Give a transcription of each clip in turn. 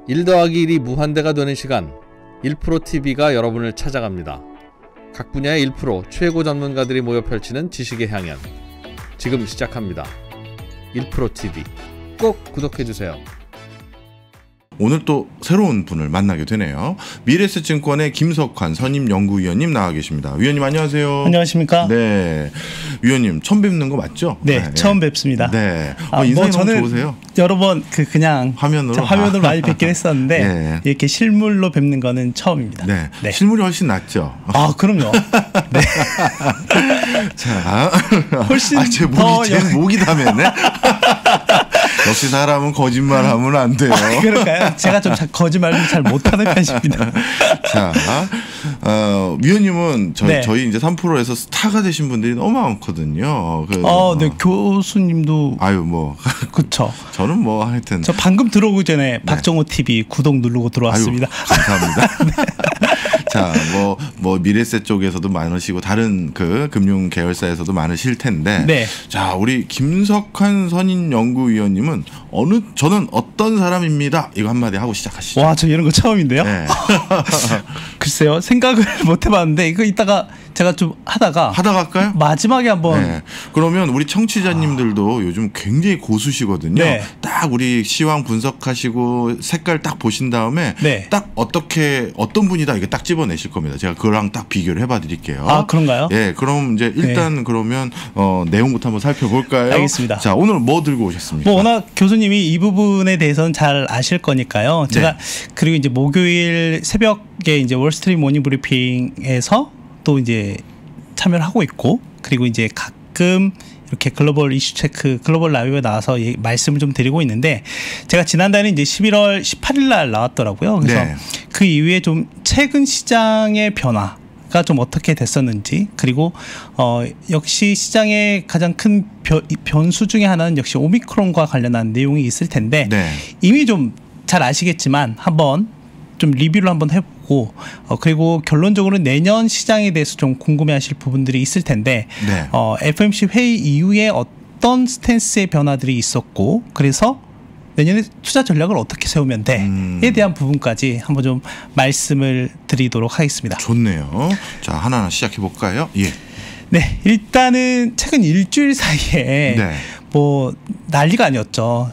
1 더하기 1이 무한대가 되는 시간 1프로TV가 여러분을 찾아갑니다. 각 분야의 1% 최고 전문가들이 모여 펼치는 지식의 향연 지금 시작합니다. 1프로TV 꼭 구독해주세요. 오늘 또 새로운 분을 만나게 되네요. 미래에셋증권의 김석환 선임연구위원님 나와 계십니다. 위원님 안녕하세요. 안녕하십니까? 네, 위원님 처음 뵙는 거 맞죠? 네, 처음 뵙습니다. 네, 인상이 너무 좋으세요. 여러 번 그냥 화면으로 많이 뵙긴 했었는데 네. 이렇게 실물로 뵙는 거는 처음입니다. 네, 네. 실물이 훨씬 낫죠. 아, 그럼요. 네. 자, 훨씬 제 목이 다했네. 역시 사람은 거짓말하면 안 돼요. 그럴까요? 제가 좀 거짓말을 잘 못하는 편입니다. 자, 위원님은 네. 저희 이제 3프로에서 스타가 되신 분들이 너무 많거든요. 네, 교수님도. 아유, 뭐. 그쵸. 저는 뭐 하여튼. 저 방금 들어오기 전에 박정호 TV 구독 누르고 들어왔습니다. 아유, 감사합니다. 네. 자, 뭐 미래에셋 쪽에서도 많으시고 다른 그 금융 계열사에서도 많으실 텐데. 네. 자, 우리 김석환 선임연구위원님은 저는 어떤 사람입니다. 이거 한마디 하고 시작하시죠. 와, 저 이런 거 처음인데요. 네. 글쎄요, 생각을 못 해봤는데 이거 이따가 제가 좀 하다가 할까요? 마지막에 한번. 네. 그러면 우리 청취자님들도 요즘 굉장히 고수시거든요. 네. 딱 우리 시황 분석하시고 색깔 딱 보신 다음에 네. 딱 어떤 분이다 이게 딱 집어내실 겁니다. 제가 그거랑 딱 비교를 해봐 드릴게요. 아, 그런가요? 예, 그럼 이제 일단 네. 그러면 내용부터 한번 살펴볼까요? 알겠습니다. 자, 오늘 뭐 들고 오셨습니까? 뭐 워낙 교수님이 이 부분에 대해서는 잘 아실 거니까요. 제가 네. 그리고 이제 목요일 새벽에 이제 월스트리트 모닝 브리핑에서 또 이제 참여를 하고 있고, 그리고 이제 가끔 이렇게 글로벌 이슈 체크, 글로벌 라이브에 나와서 말씀을 좀 드리고 있는데, 제가 지난달에 이제 11월 18일 날 나왔더라고요. 그래서 네. 그 이후에 좀 최근 시장의 변화가 좀 어떻게 됐었는지, 그리고 역시 시장의 가장 큰 변수 중에 하나는 역시 오미크론과 관련한 내용이 있을 텐데, 네. 이미 좀 잘 아시겠지만 한번 좀 리뷰를 한번 해보고, 그리고 결론적으로 내년 시장에 대해서 좀 궁금해하실 부분들이 있을 텐데, 네. FOMC 회의 이후에 어떤 스탠스의 변화들이 있었고, 그래서 내년에 투자 전략을 어떻게 세우면 돼에 대한 부분까지 한번 좀 말씀을 드리도록 하겠습니다. 좋네요. 자, 하나하나 시작해 볼까요? 예. 네, 일단은 최근 일주일 사이에 네. 뭐 난리가 아니었죠.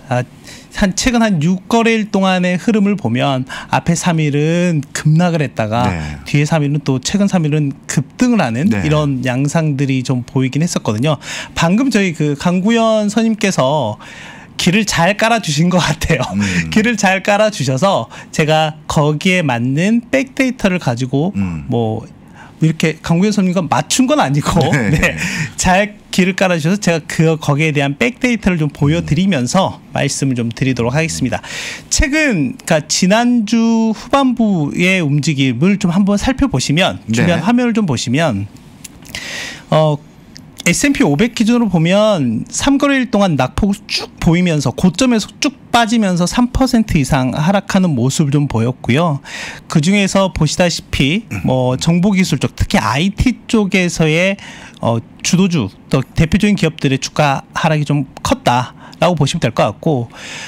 최근 한 6거래일 동안의 흐름을 보면 앞에 3일은 급락을 했다가 네. 뒤에 3일은 또 최근 3일은 급등을 하는 네. 이런 양상들이 좀 보이긴 했었거든요. 방금 저희 그 강구현 선임께서 길을 잘 깔아주신 것 같아요. 길을 잘 깔아주셔서 제가 거기에 맞는 백데이터를 가지고 뭐 이렇게 강구현 선임과 맞춘 건 아니고 네. 네. 잘 길을 깔아주셔서 제가 거기에 대한 백데이터를 좀 보여드리면서 말씀을 좀 드리도록 하겠습니다. 최근 그러니까 지난주 후반부의 움직임을 좀 한번 살펴보시면, 주변 네. 화면을 좀 보시면 S&P 500 기준으로 보면 3거래일 동안 낙폭을 쭉 보이면서 고점에서 쭉 빠지면서 3% 이상 하락하는 모습을 좀 보였고요. 그 중에서 보시다시피 뭐 정보기술 쪽, 특히 IT 쪽에서의 주도주, 또 대표적인 기업들의 주가 하락이 좀 컸다라고 보시면 될 것 같고,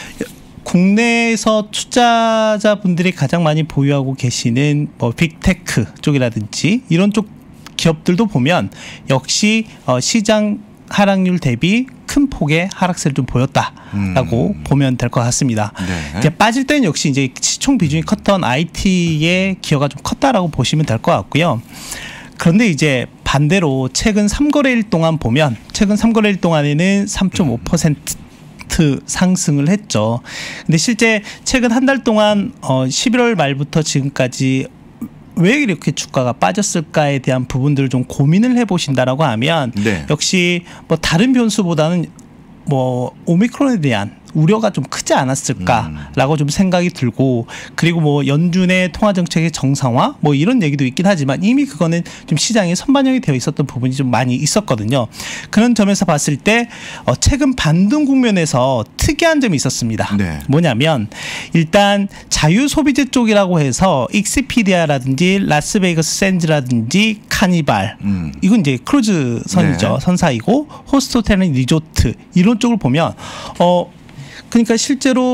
국내에서 투자자분들이 가장 많이 보유하고 계시는 뭐 빅테크 쪽이라든지 이런 쪽 기업들도 보면 역시 시장 하락률 대비 큰 폭의 하락세를 좀 보였다라고 보면 될 것 같습니다. 네. 이제 빠질 때는 역시 이제 시총 비중이 컸던 IT의 기여가 좀 컸다라고 보시면 될 것 같고요. 그런데 이제 반대로 최근 3거래일 동안 보면, 최근 3거래일 동안에는 3.5% 상승을 했죠. 근데 실제 최근 한 달 동안 11월 말부터 지금까지 왜 이렇게 주가가 빠졌을까에 대한 부분들을 좀 고민을 해보신다라고 하면, 네. 역시 뭐 다른 변수보다는 뭐 오미크론에 대한 우려가 좀 크지 않았을까라고 좀 생각이 들고, 그리고 뭐 연준의 통화 정책의 정상화 뭐 이런 얘기도 있긴 하지만 이미 그거는 좀 시장에 선반영이 되어 있었던 부분이 좀 많이 있었거든요. 그런 점에서 봤을 때 최근 반등 국면에서 특이한 점이 있었습니다. 네. 뭐냐면 일단 자유소비재 쪽이라고 해서 익스피디아라든지 라스베이거스 샌즈라든지 카니발, 이건 이제 크루즈 선이죠. 네. 선사이고, 호스트 호텔은 리조트, 이런 쪽을 보면 그러니까 실제로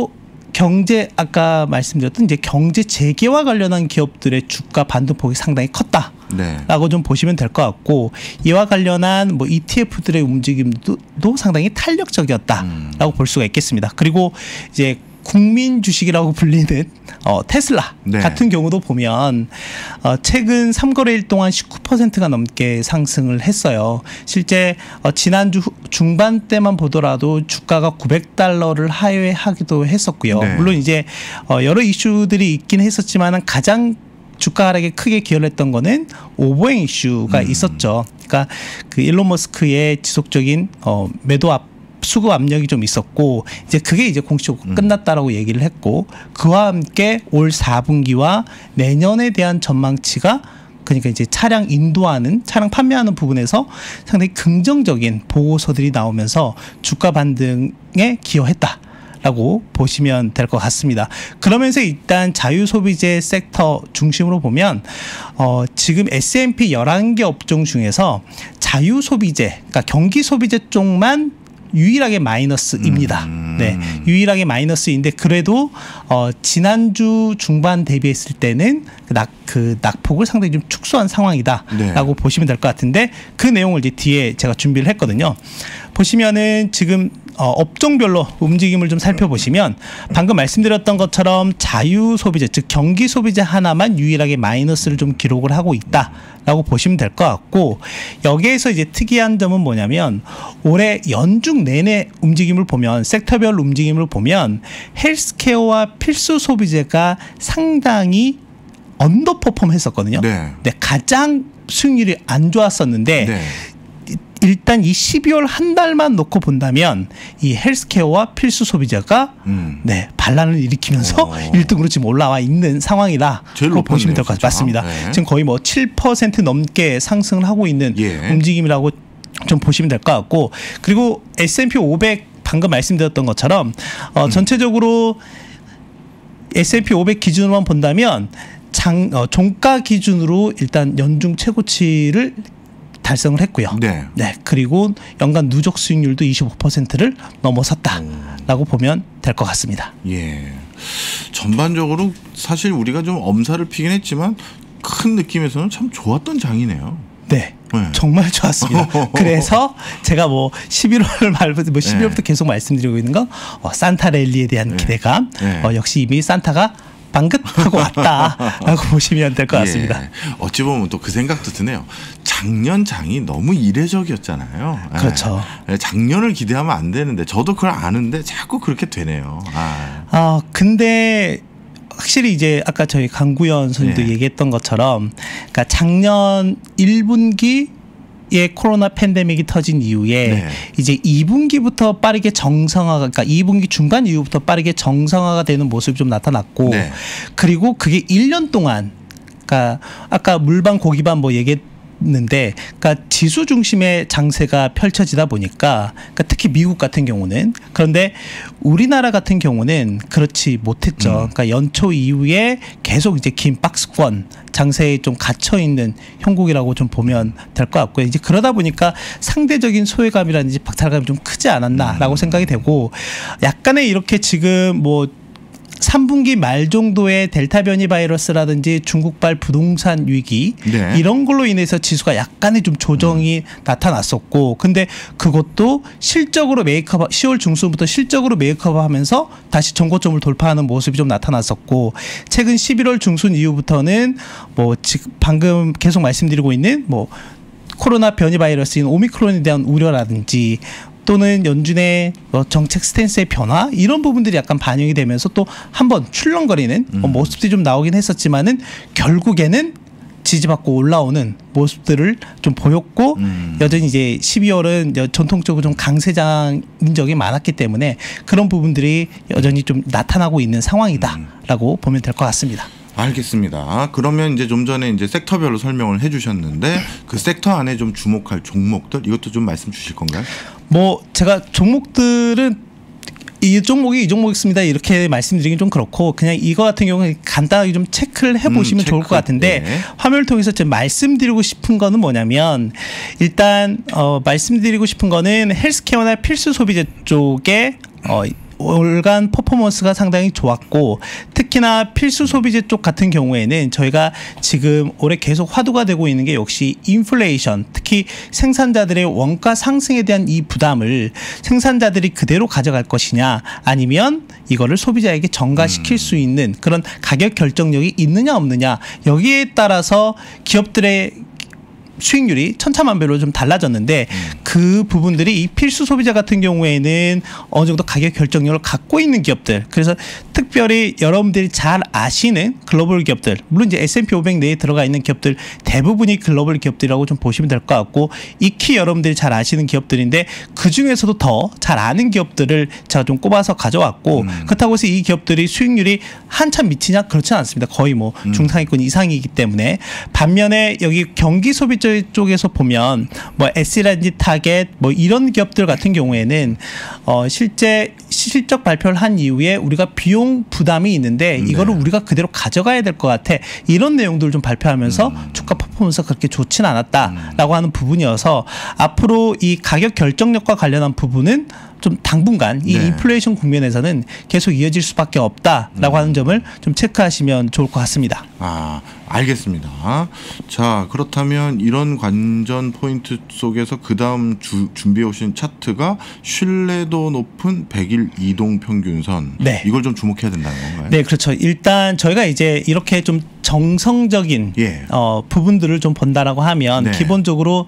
경제 아까 말씀드렸던 이제 경제 재개와 관련한 기업들의 주가 반등폭이 상당히 컸다. 네. 라고 좀 보시면 될 것 같고 이와 관련한 뭐 ETF들의 움직임도 상당히 탄력적이었다라고 볼 수가 있겠습니다. 그리고 이제 국민 주식이라고 불리는 테슬라 네. 같은 경우도 보면 최근 3거래일 동안 19%가 넘게 상승을 했어요. 실제 지난주 중반 때만 보더라도 주가가 $900를 하회하기도 했었고요. 네. 물론 이제 여러 이슈들이 있긴 했었지만 가장 주가 하락에 크게 기여를 했던 거는 오보행 이슈가 있었죠. 그러니까 그 일론 머스크의 지속적인 매도 수급 압력이 좀 있었고 이제 그게 이제 공식적으로 끝났다라고 얘기를 했고 그와 함께 올 4분기와 내년에 대한 전망치가 그러니까 이제 차량 인도하는 차량 판매하는 부분에서 상당히 긍정적인 보고서들이 나오면서 주가 반등에 기여했다. 라고 보시면 될 것 같습니다. 그러면서 일단 자유소비재 섹터 중심으로 보면 지금 S&P 11개 업종 중에서 자유소비재 그러니까 경기소비재 쪽만 유일하게 마이너스입니다. 네, 유일하게 마이너스인데 그래도 지난주 중반 대비했을 때는 그 낙폭을 상당히 좀 축소한 상황이다라고 네. 보시면 될 것 같은데 그 내용을 이제 뒤에 제가 준비를 했거든요. 보시면은 지금 업종별로 움직임을 좀 살펴보시면 방금 말씀드렸던 것처럼 자유 소비재 즉 경기 소비재 하나만 유일하게 마이너스를 좀 기록을 하고 있다라고 보시면 될 것 같고 여기에서 이제 특이한 점은 뭐냐면 올해 연중 내내 움직임을 보면 섹터별 움직임을 보면 헬스케어와 필수 소비재가 상당히 언더퍼폼 했었거든요. 네. 네, 가장 수익률이 안 좋았었는데 네. 일단 이 12월 한 달만 놓고 본다면 이 헬스케어와 필수 소비자가 네, 반란을 일으키면서 1등으로 지금 올라와 있는 상황이라고 보시면 될 것 같습니다. 맞습니다. 네. 지금 거의 뭐 7% 넘게 상승을 하고 있는 움직임이라고 좀 보시면 될 것 같고 그리고 S&P 500 방금 말씀드렸던 것처럼 전체적으로 S&P 500 기준으로만 본다면 종가 기준으로 일단 연중 최고치를 달성을 했고요. 네. 네. 그리고 연간 누적 수익률도 25%를 넘어섰다라고 보면 될 것 같습니다. 예. 전반적으로 사실 우리가 좀 엄살을 피긴 했지만 큰 느낌에서는 참 좋았던 장이네요. 네. 네. 정말 좋았습니다. 그래서 제가 뭐 11월 말부터 12월부터 계속 말씀드리고 있는 건 산타 랠리에 대한 기대감. 역시 이미 산타가 방긋하고 왔다라고 보시면 될 것 같습니다. 어찌 보면 또 그 생각도 드네요. 작년 장이 너무 이례적이었잖아요. 그렇죠. 작년을 기대하면 안 되는데 저도 그걸 아는데 자꾸 그렇게 되네요. 근데 확실히 이제 아까 저희 강구현 선생님도 얘기했던 것처럼 그러니까 작년 1분기 코로나 팬데믹이 터진 이후에 이제 2분기부터 빠르게 정상화가 그러니까 2분기 중반 이후부터 빠르게 정상화가 되는 모습이 좀 나타났고 그리고 그게 1년 동안 그러니까 아까 물반 고기반 뭐 얘기했는데 그러니까 지수 중심의 장세가 펼쳐지다 보니까 그러니까 특히 미국 같은 경우는 그런데 우리나라 같은 경우는 그렇지 못했죠. 그러니까 연초 이후에 계속 이제 긴 박스권 장세에 좀 갇혀 있는 형국이라고 좀 보면 될 것 같고요. 이제 그러다 보니까 상대적인 소외감이라든지 박탈감이 좀 크지 않았나라고 생각이 되고 약간의 이렇게 지금 뭐 3분기 말 정도의 델타 변이 바이러스라든지 중국발 부동산 위기 이런 걸로 인해서 지수가 약간의 좀 조정이 나타났었고 근데 그것도 실적으로 메이크업 10월 중순부터 실적으로 메이크업하면서 다시 정고점을 돌파하는 모습이 좀 나타났었고 최근 11월 중순 이후부터는 뭐 지금 방금 계속 말씀드리고 있는 뭐 코로나 변이 바이러스인 오미크론에 대한 우려라든지 또는 연준의 정책 스탠스의 변화 이런 부분들이 약간 반영이 되면서 또 한번 출렁거리는 모습들이 좀 나오긴 했었지만은 결국에는 지지받고 올라오는 모습들을 좀 보였고 여전히 이제 12월은 전통적으로 좀 강세장인 적이 많았기 때문에 그런 부분들이 여전히 좀 나타나고 있는 상황이다라고 보면 될 것 같습니다. 알겠습니다. 그러면 이제 좀 전에 이제 섹터별로 설명을 해주셨는데 그 섹터 안에 좀 주목할 종목들 이것도 좀 말씀 주실 건가요? 뭐 제가 종목들은 이 종목이 이 종목 있습니다 이렇게 말씀드리긴 좀 그렇고 그냥 이거 같은 경우는 간단하게 좀 체크를 해보시면 좋을 것 같은데 화면을 통해서 좀 말씀드리고 싶은 거는 뭐냐면 일단 말씀드리고 싶은 거는 헬스케어나 필수 소비재 쪽에 올간 퍼포먼스가 상당히 좋았고 특히나 필수 소비재 쪽 같은 경우에는 저희가 지금 올해 계속 화두가 되고 있는 게 역시 인플레이션, 특히 생산자들의 원가 상승에 대한 이 부담을 생산자들이 그대로 가져갈 것이냐 아니면 이거를 소비자에게 전가시킬 수 있는 그런 가격 결정력이 있느냐 없느냐, 여기에 따라서 기업들의 수익률이 천차만별로 좀 달라졌는데 그 부분들이 이 필수 소비자 같은 경우에는 어느 정도 가격 결정력을 갖고 있는 기업들, 그래서 특별히 여러분들이 잘 아시는 글로벌 기업들, 물론 이제 S&P 500 내에 들어가 있는 기업들 대부분이 글로벌 기업들이라고 좀 보시면 될 것 같고, 익히 여러분들이 잘 아시는 기업들인데 그 중에서도 더 잘 아는 기업들을 제가 좀 꼽아서 가져왔고, 그렇다고 해서 이 기업들이 수익률이 한참 미치냐 그렇지 않습니다. 거의 뭐 중상위권 이상이기 때문에. 반면에 여기 경기 소비자 쪽에서 보면 뭐 S라든지 타겟 뭐 이런 기업들 같은 경우에는 실제 실적 발표를 한 이후에 우리가 비용 부담이 있는데 이거를 우리가 그대로 가져가야 될 것 같아, 이런 내용들을 좀 발표하면서 주가 퍼포먼스가 그렇게 좋지는 않았다라고 하는 부분이어서 앞으로 이 가격 결정력과 관련한 부분은 좀 당분간 이 인플레이션 국면에서는 계속 이어질 수밖에 없다라고 하는 점을 좀 체크하시면 좋을 것 같습니다. 아, 알겠습니다. 자, 그렇다면 이런 관전 포인트 속에서 그 다음 준비해 오신 차트가 신뢰도 높은 100일 이동 평균선. 네. 이걸 좀 주목해야 된다는 건가요? 네, 그렇죠. 일단 저희가 이제 이렇게 좀 정성적인 부분들을 좀 본다라고 하면 기본적으로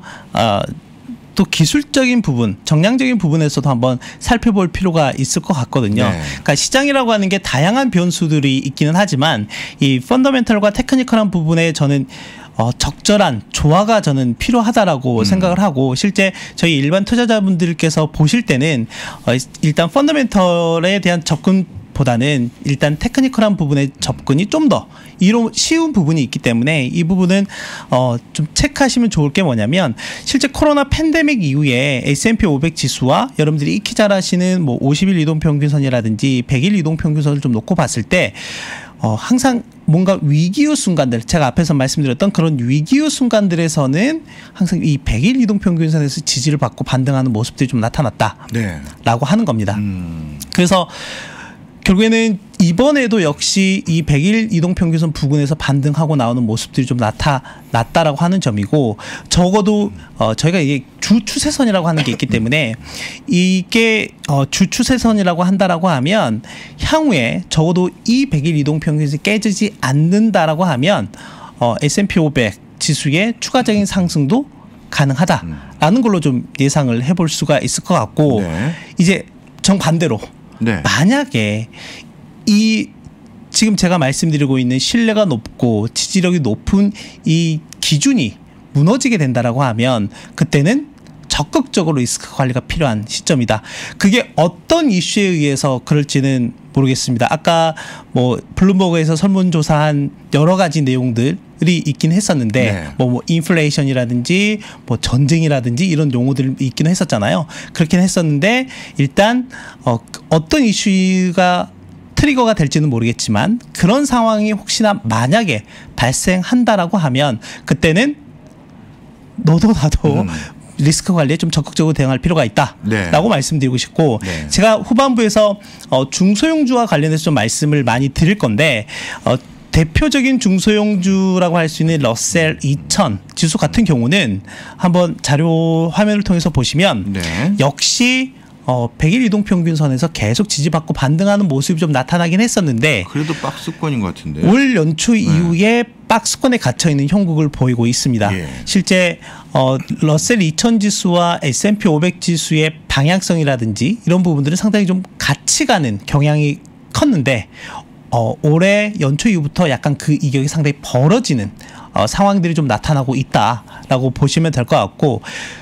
또 기술적인 부분, 정량적인 부분에서도 한번 살펴볼 필요가 있을 것 같거든요. 그러니까 시장이라고 하는 게 다양한 변수들이 있기는 하지만 이 펀더멘털과 테크니컬한 부분에 저는 적절한 조화가 저는 필요하다라고 생각을 하고, 실제 저희 일반 투자자분들께서 보실 때는 일단 펀더멘털에 대한 접근보다는 일단 테크니컬한 부분의 접근이 좀 더 쉬운 부분이 있기 때문에 이 부분은 좀 체크하시면 좋을 게 뭐냐면, 실제 코로나 팬데믹 이후에 S&P 500 지수와 여러분들이 익히 잘 아시는 뭐 50일 이동평균선이라든지 100일 이동평균선을 좀 놓고 봤을 때 항상 뭔가 위기의 순간들, 제가 앞에서 말씀드렸던 그런 위기의 순간들에서는 항상 이 100일 이동평균선에서 지지를 받고 반등하는 모습들이 좀 나타났다라고 하는 겁니다. 그래서 결국에는 이번에도 역시 이 100일 이동평균선 부근에서 반등하고 나오는 모습들이 좀 나타났다라고 하는 점이고, 적어도 저희가 이게 주 추세선이라고 하는 게 있기 때문에 이게 주 추세선이라고 한다라고 하면 향후에 적어도 이 100일 이동평균선이 깨지지 않는다라고 하면 S&P 500 지수의 추가적인 상승도 가능하다라는 걸로 좀 예상을 해볼 수가 있을 것 같고, 이제 정반대로 만약에 이 지금 제가 말씀드리고 있는 신뢰가 높고 지지력이 높은 이 기준이 무너지게 된다라고 하면 그때는 적극적으로 리스크 관리가 필요한 시점이다. 그게 어떤 이슈에 의해서 그럴지는 모르겠습니다. 아까 뭐 블룸버그에서 설문조사한 여러 가지 내용들이 있긴 했었는데 뭐 인플레이션이라든지 뭐 전쟁이라든지 이런 용어들이 있긴 했었잖아요. 그렇긴 했었는데 일단 어떤 이슈가 트리거가 될지는 모르겠지만 그런 상황이 혹시나 만약에 발생한다라고 하면 그때는 너도 나도 리스크 관리에 좀 적극적으로 대응할 필요가 있다라고 말씀드리고 싶고, 제가 후반부에서 중소형주와 관련해서 좀 말씀을 많이 드릴 건데 대표적인 중소형주라고 할 수 있는 러셀 2000 지수 같은 경우는 한번 자료 화면을 통해서 보시면 역시 100일 이동평균선에서 계속 지지받고 반등하는 모습이 좀 나타나긴 했었는데 그래도 박스권인 것 같은데 올 연초 이후에 박스권에 갇혀있는 형국을 보이고 있습니다. 실제 러셀 2000 지수와 S&P 500 지수의 방향성이라든지 이런 부분들은 상당히 좀 같이 가는 경향이 컸는데 올해 연초 이후부터 약간 그 이격이 상당히 벌어지는 상황들이 좀 나타나고 있다라고 보시면 될 것 같고,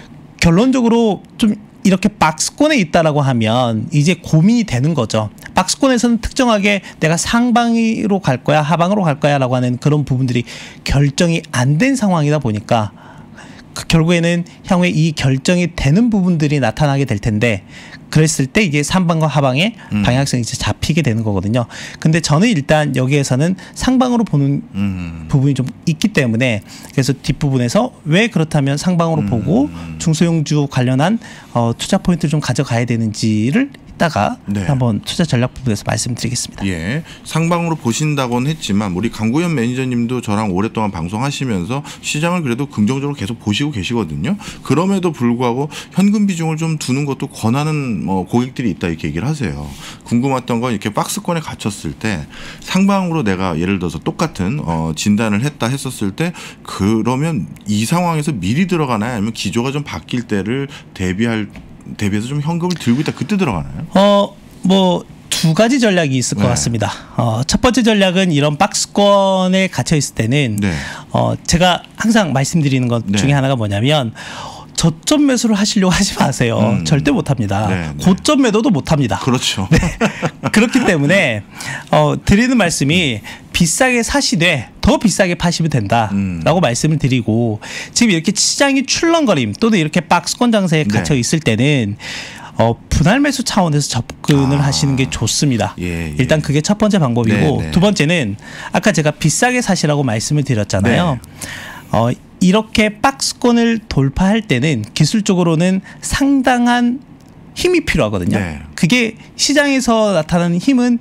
결론적으로 좀 이렇게 박스권에 있다라고 하면 이제 고민이 되는 거죠. 박스권에서는 특정하게 내가 상방으로 갈 거야, 하방으로 갈 거야라고 하는 그런 부분들이 결정이 안 된 상황이다 보니까 결국에는 향후에 이 결정이 되는 부분들이 나타나게 될 텐데, 그랬을 때 이게 상방과 하방의 방향성이 이제 잡히게 되는 거거든요. 근데 저는 일단 여기에서는 상방으로 보는 부분이 좀 있기 때문에, 그래서 뒷부분에서 왜 그렇다면 상방으로 보고 중소형주 관련한 투자 포인트를 좀 가져가야 되는지를 이따가 네. 한번 투자 전략 부분에서 말씀드리겠습니다. 예, 상방으로 보신다고는 했지만 우리 강구현 매니저님도 저랑 오랫동안 방송하시면서 시장을 그래도 긍정적으로 계속 보시고 계시거든요. 그럼에도 불구하고 현금 비중을 좀 두는 것도 권하는 고객들이 있다 이렇게 얘기를 하세요. 궁금했던 건 이렇게 박스권에 갇혔을 때 상방으로 내가 예를 들어서 똑같은 진단을 했다 했었을 때 그러면 이 상황에서 미리 들어가나요? 아니면 기조가 좀 바뀔 때를 대비해서 좀 현금을 들고 있다 그때 들어가나요? 뭐 두 가지 전략이 있을 것 같습니다. 첫 번째 전략은 이런 박스권에 갇혀 있을 때는 네. 제가 항상 말씀드리는 것 네. 중에 하나가 뭐냐면 저점 매수를 하시려고 하지 마세요. 절대 못합니다. 네, 네. 고점 매도도 못합니다. 그렇죠. 네. 그렇기 때문에 드리는 말씀이 비싸게 사시되 더 비싸게 파시면 된다라고 말씀을 드리고, 지금 이렇게 시장이 출렁거림 또는 이렇게 박스권 장세에 갇혀 있을 때는 분할 매수 차원에서 접근을 하시는 게 좋습니다. 예. 일단 그게 첫 번째 방법이고, 네. 두 번째는 아까 제가 비싸게 사시라고 말씀을 드렸잖아요. 네. 이렇게 박스권을 돌파할 때는 기술적으로는 상당한 힘이 필요하거든요. 네. 그게 시장에서 나타나는 힘은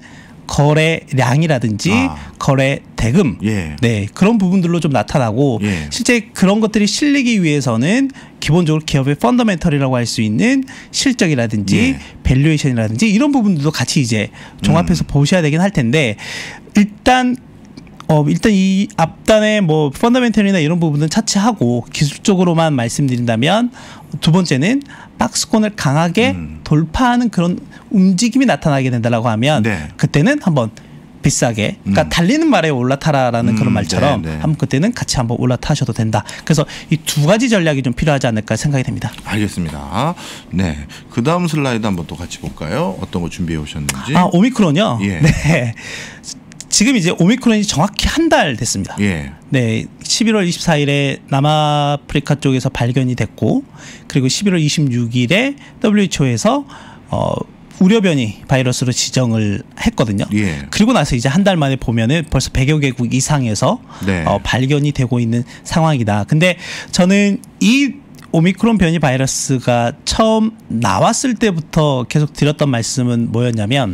거래량이라든지 거래 대금, 예. 네, 그런 부분들로 좀 나타나고, 예. 실제 그런 것들이 실리기 위해서는 기본적으로 기업의 펀더멘털이라고 할 수 있는 실적이라든지 예. 밸류에이션이라든지 이런 부분들도 같이 이제 종합해서 보셔야 되긴 할 텐데, 일단 이 앞단의 뭐 펀더멘털이나 이런 부분은 차치하고 기술적으로만 말씀드린다면, 두 번째는 박스권을 강하게 돌파하는 그런 움직임이 나타나게 된다라고 하면 네. 그때는 한번 비싸게, 그러니까 달리는 말에 올라타라라는 그런 말처럼 네, 네. 한번 그때는 같이 한번 올라타셔도 된다. 그래서 이 두 가지 전략이 좀 필요하지 않을까 생각이 됩니다. 알겠습니다. 네, 그 다음 슬라이드 한번 또 같이 볼까요? 어떤 거 준비해 오셨는지. 오미크론요. 예. 네. 지금 이제 오미크론이 정확히 한 달 됐습니다. 예. 네, 11월 24일에 남아프리카 쪽에서 발견이 됐고, 그리고 11월 26일에 WHO에서 우려 변이 바이러스로 지정을 했거든요. 예. 그리고 나서 이제 한 달 만에 보면은 벌써 100여 개국 이상에서 네. 발견이 되고 있는 상황이다. 근데 저는 이 오미크론 변이 바이러스가 처음 나왔을 때부터 계속 드렸던 말씀은 뭐였냐면,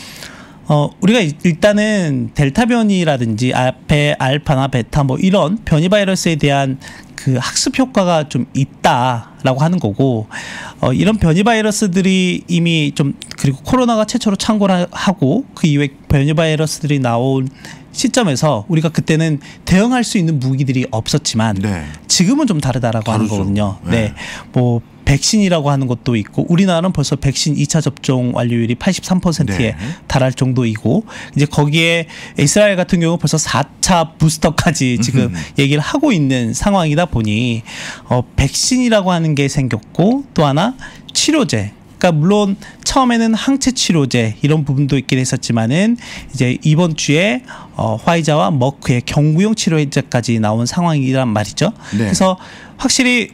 우리가 일단은 델타 변이라든지 앞에 알파나 베타 뭐 이런 변이 바이러스에 대한 그 학습 효과가 좀 있다라고 하는 거고, 이런 변이 바이러스들이 이미 좀, 그리고 코로나가 최초로 창궐 하고 그 이후에 변이 바이러스들이 나온 시점에서 우리가 그때는 대응할 수 있는 무기들이 없었지만 네. 지금은 좀 다르다라고 하는 거거든요. 네. 뭐 백신이라고 하는 것도 있고, 우리나라는 벌써 백신 2차 접종 완료율이 83%에 네. 달할 정도이고, 이제 거기에 이스라엘 같은 경우 벌써 4차 부스터까지 지금 얘기를 하고 있는 상황이다 보니 백신이라고 하는 게 생겼고, 또 하나 치료제. 그러니까 물론 처음에는 항체 치료제 이런 부분도 있긴 했었지만은 이제 이번 주에 화이자와 머크의 경구용 치료제까지 나온 상황이란 말이죠. 네. 그래서 확실히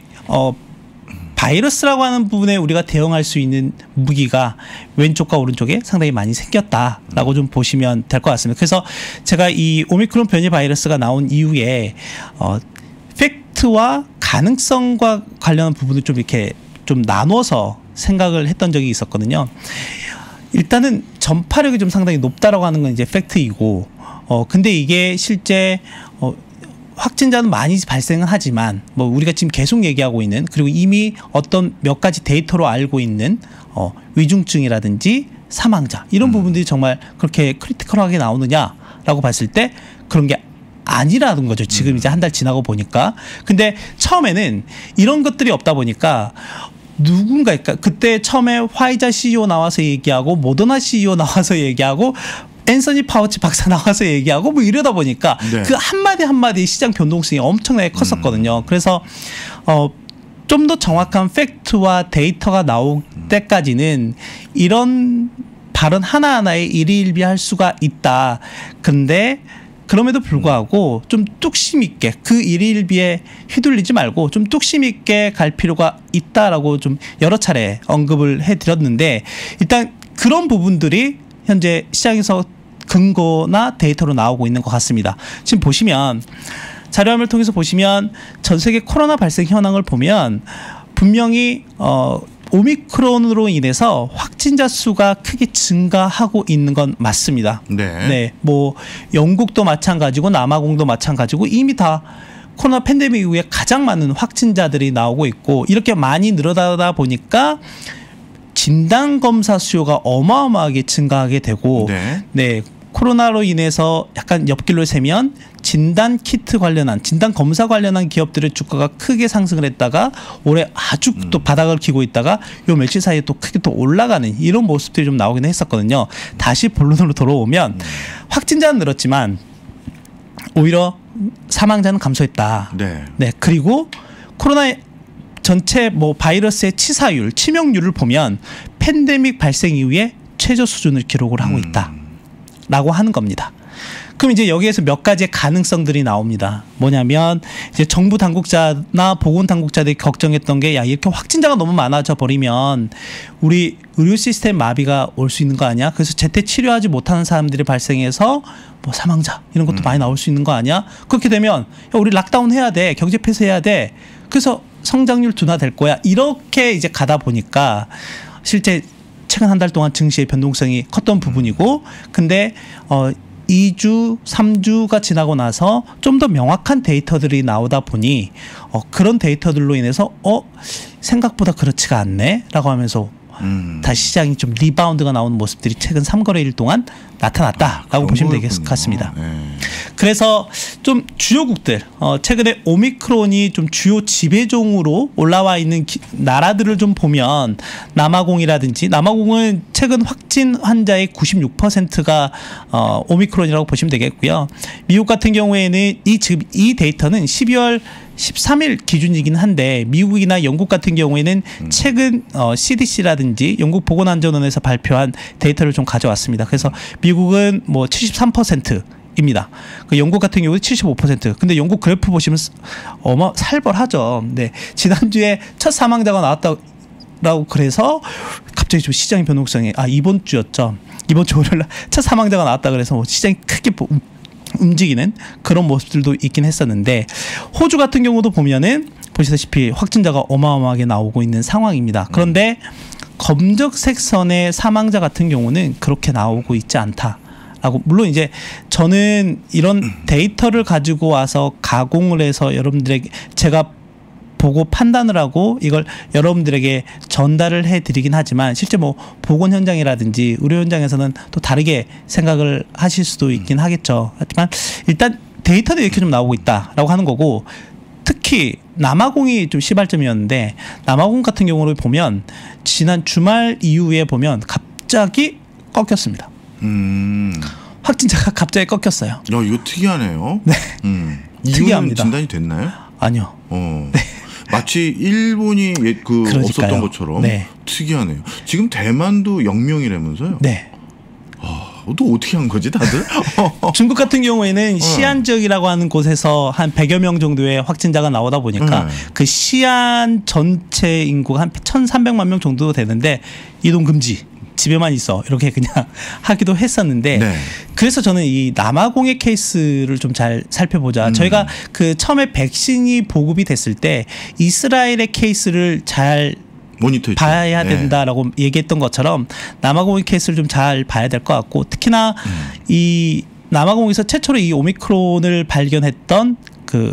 바이러스라고 하는 부분에 우리가 대응할 수 있는 무기가 왼쪽과 오른쪽에 상당히 많이 생겼다라고 좀 보시면 될 것 같습니다. 그래서 제가 이 오미크론 변이 바이러스가 나온 이후에 팩트와 가능성과 관련한 부분을 좀 이렇게 좀 나눠서 생각을 했던 적이 있었거든요. 일단은 전파력이 좀 상당히 높다라고 하는 건 이제 팩트이고, 근데 이게 실제 확진자는 많이 발생은 하지만, 뭐 우리가 지금 계속 얘기하고 있는, 그리고 이미 어떤 몇 가지 데이터로 알고 있는 위중증이라든지 사망자 이런 부분들이 정말 그렇게 크리티컬하게 나오느냐라고 봤을 때 그런 게 아니라는 거죠. 지금 이제 한 달 지나고 보니까. 근데 처음에는 이런 것들이 없다 보니까 누군가, 그러니까 그때 처음에 화이자 CEO 나와서 얘기하고 모더나 CEO 나와서 얘기하고 앤서니 파우치 박사 나와서 얘기하고 뭐 이러다 보니까 네. 그 한마디 한마디 시장 변동성이 엄청나게 컸었거든요. 그래서 좀 더 정확한 팩트와 데이터가 나올 때까지는 이런 발언 하나하나에 일희일비할 수가 있다. 근데 그럼에도 불구하고 좀 뚝심 있게, 그 일희일비에 휘둘리지 말고 좀 뚝심 있게 갈 필요가 있다라고 좀 여러 차례 언급을 해드렸는데, 일단 그런 부분들이 현재 시장에서 근거나 데이터로 나오고 있는 것 같습니다. 지금 보시면 자료화면을 통해서 보시면 전 세계 코로나 발생 현황을 보면 분명히 오미크론으로 인해서 확진자 수가 크게 증가하고 있는 건 맞습니다. 네. 뭐 영국도 마찬가지고 남아공도 마찬가지고 이미 다 코로나 팬데믹 이후에 가장 많은 확진자들이 나오고 있고 이렇게 많이 늘어나다 보니까 진단 검사 수요가 어마어마하게 증가하게 되고 네. 코로나로 인해서 약간 옆길로 세면 진단 키트 관련한 진단 검사 관련한 기업들의 주가가 크게 상승을 했다가 올해 아주 또 바닥을 기고 있다가 요 며칠 사이에 또 크게 또 올라가는 이런 모습들이 좀 나오긴 했었거든요. 다시 본론으로 돌아오면 확진자는 늘었지만 오히려 사망자는 감소했다. 네. 그리고 코로나 전체 뭐 바이러스의 치사율, 치명률을 보면 팬데믹 발생 이후에 최저 수준을 기록을 하고 있다. 라고 하는 겁니다. 그럼 이제 여기에서 몇 가지의 가능성들이 나옵니다. 뭐냐면 이제 정부 당국자나 보건 당국자들이 걱정했던 게 야 이렇게 확진자가 너무 많아져 버리면 우리 의료 시스템 마비가 올 수 있는 거 아니야? 그래서 제때 치료하지 못하는 사람들이 발생해서 뭐 사망자 이런 것도 많이 나올 수 있는 거 아니야? 그렇게 되면 야, 우리 락다운 해야 돼, 경제 폐쇄해야 돼. 그래서 성장률 둔화될 거야. 이렇게 이제 가다 보니까 실제 최근 한 달 동안 증시의 변동성이 컸던 부분이고 근데 2주, 3주가 지나고 나서 좀 더 명확한 데이터들이 나오다 보니 그런 데이터들로 인해서 생각보다 그렇지가 않네 라고 하면서 다시 시장이 좀 리바운드가 나오는 모습들이 최근 3거래일 동안 나타났다라고 보시면 될 것 같습니다. 그래서 좀 주요국들 최근에 오미크론이 좀 주요 지배종으로 올라와 있는 나라들을 좀 보면 남아공이라든지 남아공은 최근 확진 환자의 96%가 오미크론이라고 보시면 되겠고요. 미국 같은 경우에는 이 데이터는 12월 13일 기준이긴 한데 미국이나 영국 같은 경우에는 최근 CDC라든지 영국 보건안전원에서 발표한 데이터를 좀 가져왔습니다. 그래서 미국은 뭐 73%입니다. 그 영국 같은 경우는 75%. 근데 영국 그래프 보시면 살벌하죠. 네. 지난주에 첫 사망자가 나왔다고 그래서 갑자기 좀 시장의 변동성이 이번 주였죠. 이번 주 월요일 날 첫 사망자가 나왔다 그래서 시장이 크게 움직이는 그런 모습들도 있긴 했었는데 호주 같은 경우도 보면은 보시다시피 확진자가 어마어마하게 나오고 있는 상황입니다. 그런데 검정색 선의 사망자 같은 경우는 그렇게 나오고 있지 않다라고 물론 이제 저는 이런 데이터를 가지고 와서 가공을 해서 여러분들에게 제가 보고 판단을 하고 이걸 여러분들에게 전달을 해드리긴 하지만 실제 뭐 보건 현장이라든지 의료 현장에서는 또 다르게 생각을 하실 수도 있긴 하겠죠. 하지만 일단 데이터도 이렇게 좀 나오고 있다라고 하는 거고 특히 남아공이 좀 시발점이었는데 남아공 같은 경우를 보면 지난 주말 이후에 보면 갑자기 꺾였습니다. 확진자가 갑자기 꺾였어요. 이거 특이하네요. 네. 이유는 특이합니다. 진단이 됐나요? 아니요. 네. 마치 일본이 없었던 것처럼 특이하네요. 지금 대만도 0명이라면서요? 네. 또 어떻게 한 거지 다들? 중국 같은 경우에는 시안 지역이라고 하는 곳에서 한 100여 명 정도의 확진자가 나오다 보니까 그 시안 전체 인구가 한 1,300만 명 정도 되는데 이동 금지. 집에만 있어 이렇게 그냥 하기도 했었는데 그래서 저는 이 남아공의 케이스를 좀 잘 살펴보자. 저희가 그 처음에 백신이 보급이 됐을 때 이스라엘의 케이스를 잘 봐야 된다라고 얘기했던 것처럼 남아공의 케이스를 좀 잘 봐야 될 것 같고 특히나 이 남아공에서 최초로 이 오미크론을 발견했던 그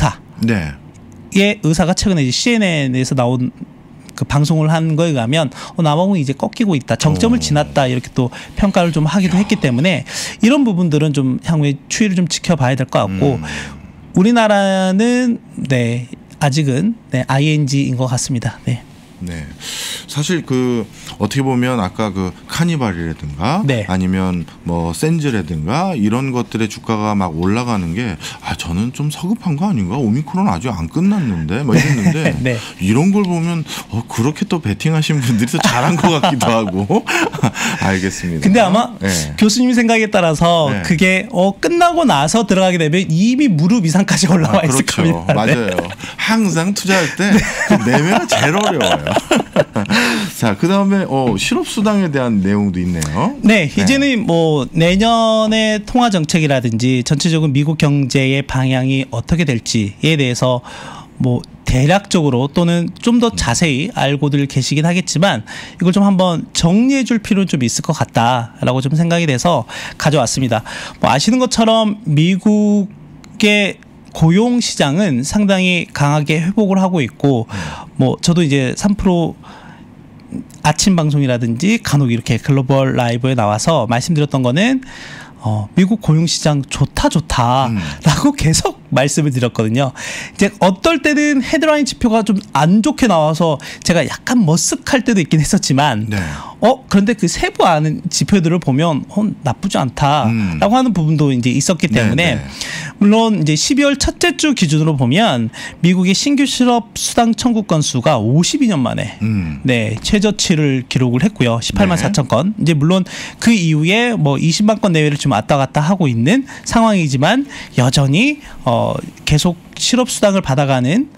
의사가 최근에 이제 CNN에서 나온 그 방송을 한 거에 의하면 남아공이 이제 꺾이고 있다. 정점을 지났다. 이렇게 또 평가를 좀 하기도 했기 때문에 이런 부분들은 좀 향후에 추이를 좀 지켜봐야 될 것 같고 우리나라는 아직은 ING인 것 같습니다. 네. 사실 어떻게 보면 아까 카니발이라든가 아니면 뭐 센즈라든가 이런 것들의 주가가 막 올라가는 게 저는 좀 서급한 거 아닌가? 오미크론 아직 안 끝났는데 막 이랬는데 이런 걸 보면 그렇게 또 베팅하신 분들이 더 잘한 것 같기도 하고 알겠습니다. 근데 아마 교수님 생각에 따라서 그게 끝나고 나서 들어가게 되면 이미 무릎 이상까지 올라와 있을 겁니다. 맞아요. 항상 투자할 때 매매가 제일 어려워요. 자, 그다음에 실업수당에 대한 내용도 있네요. 이제는 뭐 내년의 통화 정책이라든지 전체적으로 미국 경제의 방향이 어떻게 될지에 대해서 뭐 대략적으로 또는 좀 더 자세히 알고들 계시긴 하겠지만 이걸 좀 한번 정리해 줄 필요는 좀 있을 것 같다라고 좀 생각이 돼서 가져왔습니다. 뭐 아시는 것처럼 미국의 고용 시장은 상당히 강하게 회복을 하고 있고 뭐 저도 이제 3프로 아침 방송이라든지 간혹 이렇게 글로벌 라이브에 나와서 말씀드렸던 거는 미국 고용시장 좋다라고 계속 말씀을 드렸거든요. 이제 어떨 때는 헤드라인 지표가 좀 안 좋게 나와서 제가 약간 머쓱할 때도 있긴 했었지만 네. 그런데 그 세부 아는 지표들을 보면 나쁘지 않다라고 하는 부분도 이제 있었기 때문에 네. 물론 이제 12월 첫째 주 기준으로 보면 미국의 신규 실업 수당 청구 건수가 52년 만에 최저치를 기록을 했고요. 18만 4천 건. 이제 물론 그 이후에 뭐 20만 건 내외를 좀 왔다 갔다 하고 있는 상황이지만 여전히 계속 실업 수당을 받아가는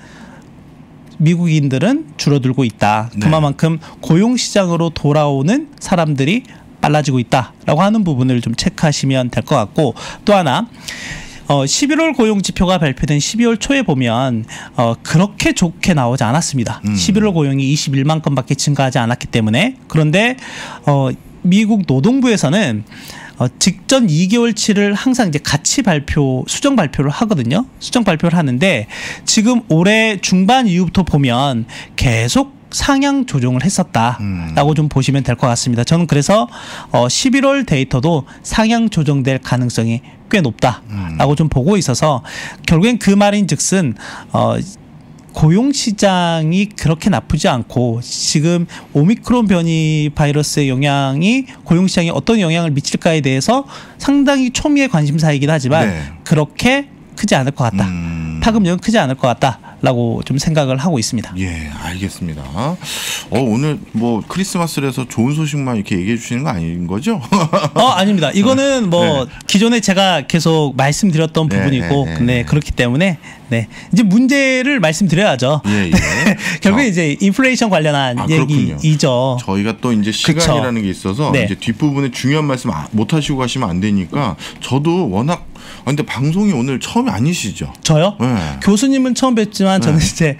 미국인들은 줄어들고 있다. 그만큼 고용시장으로 돌아오는 사람들이 빨라지고 있다라고 하는 부분을 좀 체크하시면 될 것 같고 또 하나 11월 고용 지표가 발표된 12월 초에 보면 그렇게 좋게 나오지 않았습니다. 11월 고용이 21만 건밖에 증가하지 않았기 때문에 그런데 미국 노동부에서는 직전 2개월치를 항상 이제 같이 수정 발표를 하거든요. 수정 발표를 하는데 지금 올해 중반 이후부터 보면 계속 상향 조정을 했었다라고 좀 보시면 될 것 같습니다. 저는 그래서 11월 데이터도 상향 조정될 가능성이 꽤 높다라고 좀 보고 있어서 결국엔 그 말인즉슨 고용시장이 그렇게 나쁘지 않고 지금 오미크론 변이 바이러스의 영향이 고용시장에 어떤 영향을 미칠까에 대해서 상당히 초미의 관심사이긴 하지만 그렇게 크지 않을 것 같다. 파급력은 크지 않을 것 같다라고 좀 생각을 하고 있습니다. 예, 알겠습니다. 오늘 뭐 크리스마스라서 좋은 소식만 이렇게 얘기해 주시는 거 아닌 거죠? 아닙니다. 이거는 뭐 기존에 제가 계속 말씀드렸던 부분이고 그렇기 때문에 이제 문제를 말씀드려야죠. 결국에 이제 인플레이션 관련한 얘기이죠. 저희가 또 이제 시간이라는 게 있어서 이제 뒷부분에 중요한 말씀 못 하시고 가시면 안 되니까 저도 워낙 근데 방송이 오늘 처음이 아니시죠? 저요? 교수님은 처음 뵙지만 저는 이제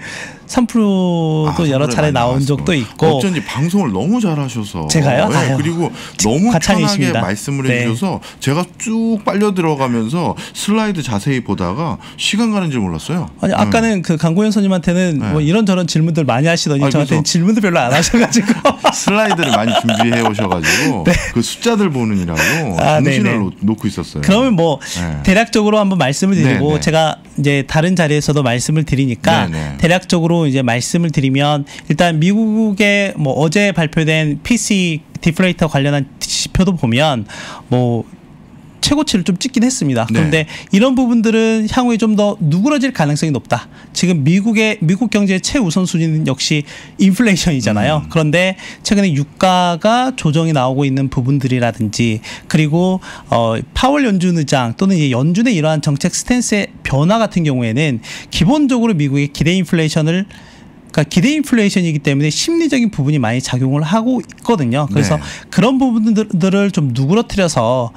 3프로도 여러 차례 나온 적도 있고 어쩐지 방송을 너무 잘하셔서 제가요? 그리고 너무 과찬이십니다. 편하게 말씀을 해주셔서 제가 쭉 빨려 들어가면서 슬라이드 자세히 보다가 시간 가는 줄 몰랐어요. 아니 아까는 그 강고현 선생님한테는 뭐 이런저런 질문들 많이 하시더니 저한테는 질문도 별로 안 하셔가지고 슬라이드를 많이 준비해 오셔가지고 그 숫자들 보느니라고 정신을 놓고 있었어요. 그러면 뭐 대략적으로 한번 말씀을 드리고 제가 이제 다른 자리에서도 말씀을 드리니까 대략적으로 이제 말씀을 드리면 일단 미국의 뭐 어제 발표된 PC 디플레이터 관련한 지표도 보면 뭐 최고치를 좀 찍긴 했습니다. 그런데 이런 부분들은 향후에 좀 더 누그러질 가능성이 높다. 지금 미국 경제의 최우선 순위는 역시 인플레이션이잖아요. 그런데 최근에 유가가 조정이 나오고 있는 부분들이라든지 그리고 파월 연준 의장 또는 이제 연준의 이러한 정책 스탠스의 변화 같은 경우에는 기본적으로 미국의 기대 인플레이션을 그러니까 기대 인플레이션이기 때문에 심리적인 부분이 많이 작용을 하고 있거든요. 그래서 그런 부분들을 좀 누그러뜨려서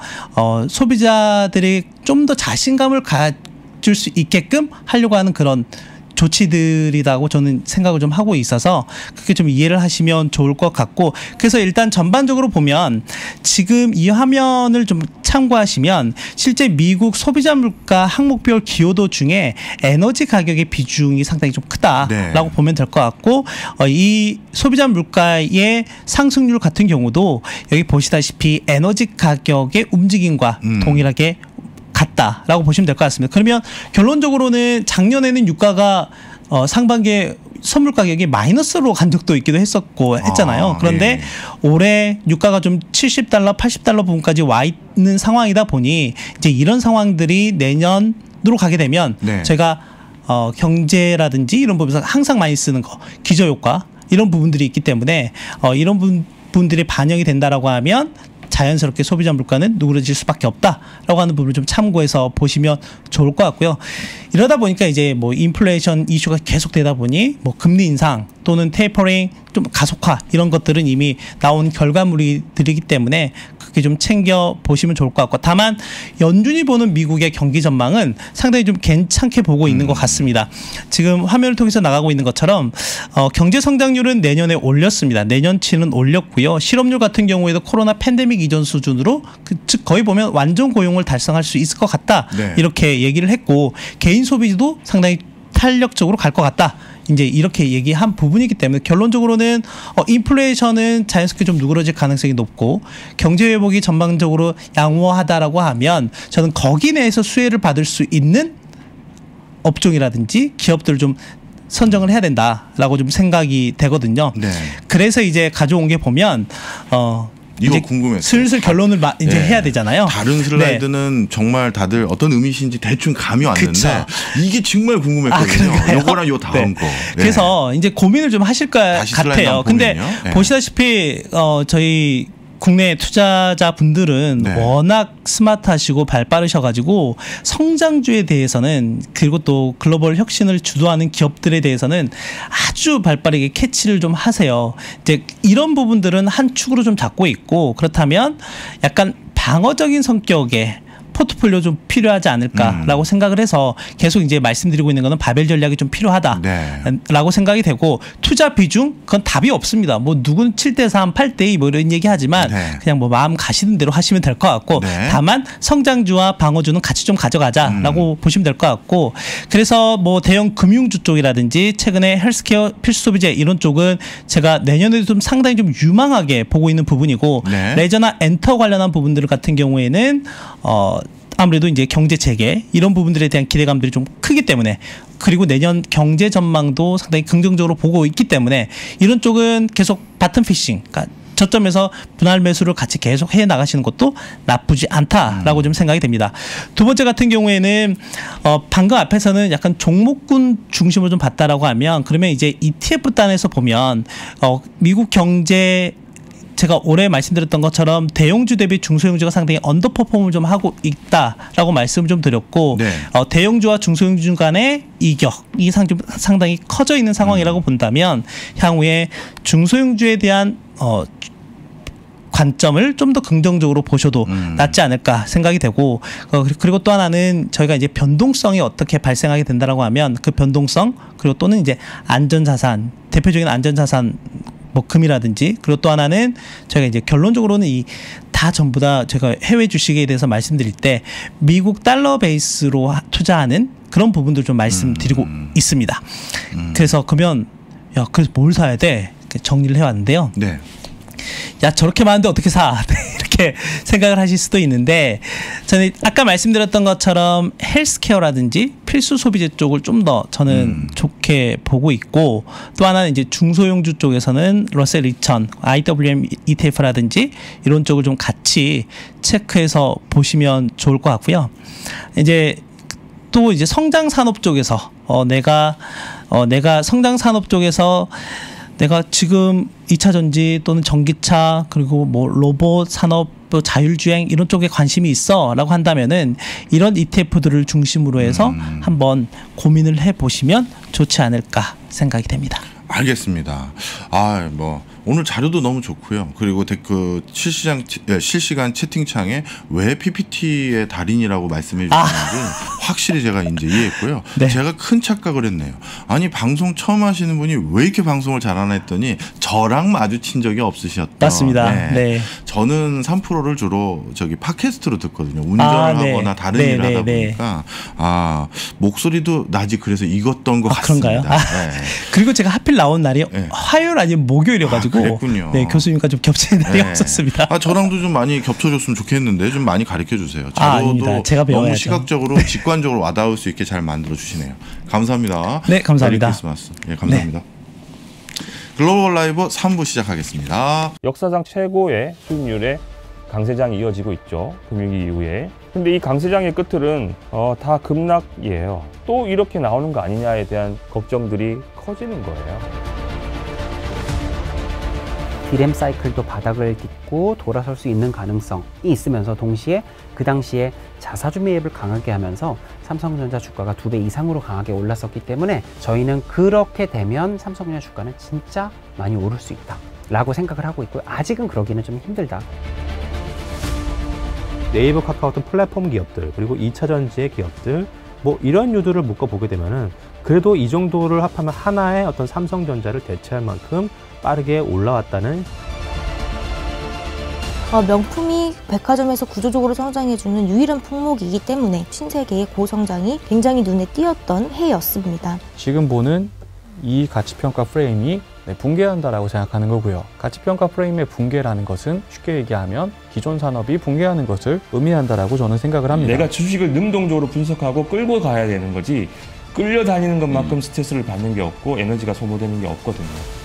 소비자들이 좀 더 자신감을 가질 수 있게끔 하려고 하는 그런 조치들이라고 저는 생각을 좀 하고 있어서 그렇게 좀 이해를 하시면 좋을 것 같고 그래서 일단 전반적으로 보면 지금 이 화면을 좀 참고하시면 실제 미국 소비자 물가 항목별 기여도 중에 에너지 가격의 비중이 상당히 좀 크다라고 보면 될 것 같고 이 소비자 물가의 상승률 같은 경우도 여기 보시다시피 에너지 가격의 움직임과 동일하게 같다라고 보시면 될 것 같습니다. 그러면 결론적으로는 작년에는 유가가 상반기에 선물 가격이 마이너스로 간 적도 있기도 했잖아요. 그런데 올해 유가가 좀 $70, $80 부분까지 와 있는 상황이다 보니 이제 이런 상황들이 내년으로 가게 되면 제가 경제라든지 이런 부분에서 항상 많이 쓰는 거 기저효과 이런 부분들이 있기 때문에 이런 부분들이 반영이 된다라고 하면 자연스럽게 소비자 물가는 누그러질 수밖에 없다라고 하는 부분을 좀 참고해서 보시면 좋을 것 같고요. 이러다 보니까 이제 뭐 인플레이션 이슈가 계속되다 보니 뭐 금리 인상 또는 테이퍼링 좀 가속화 이런 것들은 이미 나온 결과물들이기 때문에 그렇게 좀 챙겨 보시면 좋을 것 같고, 다만 연준이 보는 미국의 경기 전망은 상당히 좀 괜찮게 보고 있는 것 같습니다. 지금 화면을 통해서 나가고 있는 것처럼 경제 성장률은 내년에 올렸습니다. 내년치는 올렸고요. 실업률 같은 경우에도 코로나 팬데믹 이전 수준으로 즉 거의 보면 완전 고용을 달성할 수 있을 것 같다. 네. 이렇게 얘기를 했고, 개인 소비도 상당히 탄력적으로 갈 것 같다. 이제 이렇게 얘기한 부분이기 때문에 결론적으로는 인플레이션은 자연스럽게 좀 누그러질 가능성이 높고, 경제 회복이 전반적으로 양호하다라고 하면 저는 거기 내에서 수혜를 받을 수 있는 업종이라든지 기업들을 좀 선정을 해야 된다라고 좀 생각이 되거든요. 네. 그래서 이제 가져온 게 보면 이거 궁금했어요. 슬슬 결론을 이제 해야 되잖아요. 다른 슬라이드는 정말 다들 어떤 의미신지 대충 감이 왔는데 그쵸. 이게 정말 궁금했거든요. 요거랑 요 다음 거. 그래서 이제 고민을 좀 하실 것 같아요. 근데 보시다시피 저희 국내 투자자분들은 워낙 스마트하시고 발 빠르셔가지고 성장주에 대해서는, 그리고 또 글로벌 혁신을 주도하는 기업들에 대해서는 아주 발빠르게 캐치를 좀 하세요. 이제 이런 부분들은 한 축으로 좀 잡고 있고, 그렇다면 약간 방어적인 성격의 포트폴리오 좀 필요하지 않을까라고 생각을 해서 계속 이제 말씀드리고 있는 거는 바벨 전략이 좀 필요하다라고 생각이 되고, 투자 비중 그건 답이 없습니다. 뭐 누군 7대3, 8대2 뭐 이런 얘기 하지만 그냥 뭐 마음 가시는 대로 하시면 될 것 같고, 다만 성장주와 방어주는 같이 좀 가져가자라고 보시면 될 것 같고, 그래서 뭐 대형 금융주 쪽이라든지 최근에 헬스케어 필수 소비재 이런 쪽은 제가 내년에도 좀 상당히 좀 유망하게 보고 있는 부분이고, 레저나 엔터 관련한 부분들 같은 경우에는 아무래도 이제 경제 재개 이런 부분들에 대한 기대감들이 좀 크기 때문에, 그리고 내년 경제 전망도 상당히 긍정적으로 보고 있기 때문에 이런 쪽은 계속 바텀 피싱, 그러니까 저점에서 분할 매수를 같이 계속 해 나가시는 것도 나쁘지 않다라고 좀 생각이 됩니다. 두 번째 같은 경우에는 방금 앞에서는 약간 종목군 중심으로 좀 봤다라고 하면, 그러면 이제 ETF 단에서 보면 미국 경제, 제가 올해 말씀드렸던 것처럼 대형주 대비 중소형주가 상당히 언더퍼폼을 좀 하고 있다라고 말씀을 좀 드렸고, 대형주와 중소형주 간의 이격이 상당히 커져 있는 상황이라고 본다면 향후에 중소형주에 대한 관점을 좀 더 긍정적으로 보셔도 낫지 않을까 생각이 되고, 그리고 또 하나는 저희가 이제 변동성이 어떻게 발생하게 된다라고 하면 그 변동성, 그리고 또는 이제 안전자산, 대표적인 안전자산 뭐 금이라든지, 그리고 또 하나는 저희가 이제 결론적으로는 이 다 전부 다 제가 해외 주식에 대해서 말씀드릴 때 미국 달러 베이스로 투자하는 그런 부분들 좀 말씀드리고 있습니다. 그래서 그러면 야, 그래서 뭘 사야 돼? 이렇게 정리를 해왔는데요. 네. 야, 저렇게 많은데 어떻게 사? 이렇게 생각을 하실 수도 있는데, 저는 아까 말씀드렸던 것처럼 헬스케어라든지 필수 소비재 쪽을 좀 더 저는 좋게 보고 있고, 또 하나는 이제 중소형주 쪽에서는 러셀 2000, IWM ETF라든지 이런 쪽을 좀 같이 체크해서 보시면 좋을 것 같고요. 이제 또 이제 성장 산업 쪽에서 내가 성장 산업 쪽에서 내가 지금 2차 전지 또는 전기차, 그리고 뭐 로봇 산업, 또 자율주행 이런 쪽에 관심이 있어 라고 한다면은 이런 ETF들을 중심으로 해서 한번 고민을 해보시면 좋지 않을까 생각이 됩니다. 알겠습니다. 뭐 오늘 자료도 너무 좋고요. 그리고 댓글 실시간 채팅창에 왜 PPT의 달인이라고 말씀해 주셨는지 확실히 제가 이제 이해했고요. 네. 제가 큰 착각을 했네요. 아니, 방송 처음 하시는 분이 왜 이렇게 방송을 잘하나 했더니 저랑 마주친 적이 없으셨다. 맞습니다. 네. 저는 3%를 주로 팟캐스트로 듣거든요. 운전을 하거나 다른 일을 하다 보니까 목소리도 낮이 그래서 익었던 것 같습니다. 그런가요? 그리고 제가 하필 나온 날이 화요일 아니면 목요일이어가지고 그랬군요. 네, 교수님과 좀 겹치는 날이 없었습니다. 저랑도 좀 많이 겹쳐줬으면 좋겠는데 좀 많이 가르쳐 주세요. 아닙니다. 제가 배워야죠. 너무 시각적으로 직관적으로 와닿을 수 있게 잘 만들어 주시네요. 감사합니다. 네, 감사합니다. 메리 크리스마스. 네, 감사합니다. 글로벌 라이브 3부 시작하겠습니다. 역사상 최고의 수익률의 강세장이 이어지고 있죠. 금융위기 이후에. 근데 이 강세장의 끝들은 다 급락이에요. 또 이렇게 나오는 거 아니냐에 대한 걱정들이 커지는 거예요. 디램 사이클도 바닥을 딛고 돌아설 수 있는 가능성이 있으면서 동시에 그 당시에 자사주 매입을 강하게 하면서 삼성전자 주가가 2배 이상으로 강하게 올랐었기 때문에 저희는 그렇게 되면 삼성전자 주가는 진짜 많이 오를 수 있다 라고 생각을 하고 있고요. 아직은 그러기는 좀 힘들다. 네이버, 카카오 같은 플랫폼 기업들, 그리고 2차 전지의 기업들, 뭐 이런 유들을 묶어보게 되면은 그래도 이 정도를 합하면 하나의 어떤 삼성전자를 대체할 만큼 빠르게 올라왔다는. 명품이 백화점에서 구조적으로 성장해주는 유일한 품목이기 때문에 신세계의 고성장이 굉장히 눈에 띄었던 해였습니다. 지금 보는 이 가치평가 프레임이 붕괴한다라고 생각하는 거고요. 가치평가 프레임의 붕괴라는 것은 쉽게 얘기하면 기존 산업이 붕괴하는 것을 의미한다라고 저는 생각을 합니다. 내가 주식을 능동적으로 분석하고 끌고 가야 되는 거지 끌려다니는 것만큼 스트레스를 받는 게 없고 에너지가 소모되는 게 없거든요.